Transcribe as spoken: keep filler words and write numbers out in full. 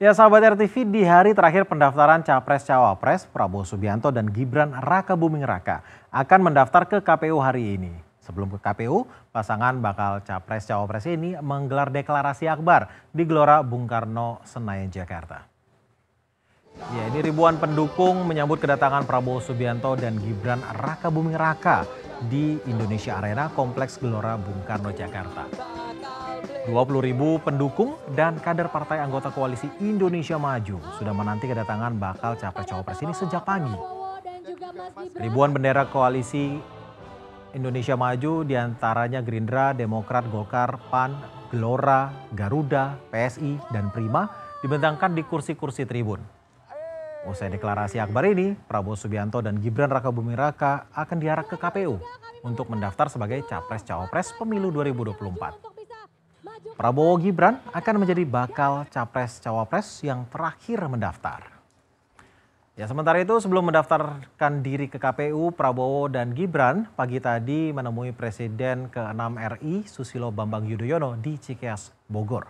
Ya sahabat R T V, di hari terakhir pendaftaran Capres-Cawapres, Prabowo Subianto dan Gibran Rakabuming Raka akan mendaftar ke K P U hari ini. Sebelum ke K P U, pasangan bakal Capres-Cawapres ini menggelar deklarasi akbar di Gelora Bung Karno, Senayan, Jakarta. Ya, ini ribuan pendukung menyambut kedatangan Prabowo Subianto dan Gibran Rakabuming Raka di Indonesia Arena, Kompleks Gelora Bung Karno, Jakarta. dua puluh ribu pendukung dan kader partai anggota koalisi Indonesia Maju sudah menanti kedatangan bakal Capres-Cawapres ini sejak pagi. Ribuan bendera koalisi Indonesia Maju diantaranya Gerindra, Demokrat, Golkar, Pan, Gelora, Garuda, P S I, dan Prima dibentangkan di kursi-kursi tribun. Usai deklarasi akbar ini, Prabowo Subianto dan Gibran Rakabuming Raka akan diarak ke K P U untuk mendaftar sebagai Capres-Cawapres Pemilu dua ribu dua puluh empat. Prabowo Gibran akan menjadi bakal Capres-Cawapres yang terakhir mendaftar. Ya, sementara itu sebelum mendaftarkan diri ke K P U, Prabowo dan Gibran pagi tadi menemui Presiden ke enam R I Susilo Bambang Yudhoyono di Cikeas, Bogor.